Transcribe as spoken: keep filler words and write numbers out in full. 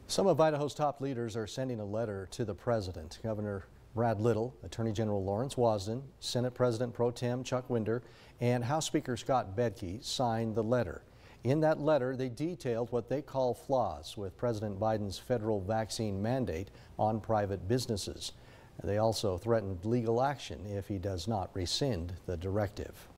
Some of Idaho's top leaders are sending a letter to the president. Governor Brad Little, Attorney General Lawrence Wasden, Senate President Pro Tem Chuck Winder, and House Speaker Scott Bedke signed the letter. In that letter, they detailed what they call flaws with President Biden's federal vaccine mandate on private businesses. They also threatened legal action if he does not rescind the directive.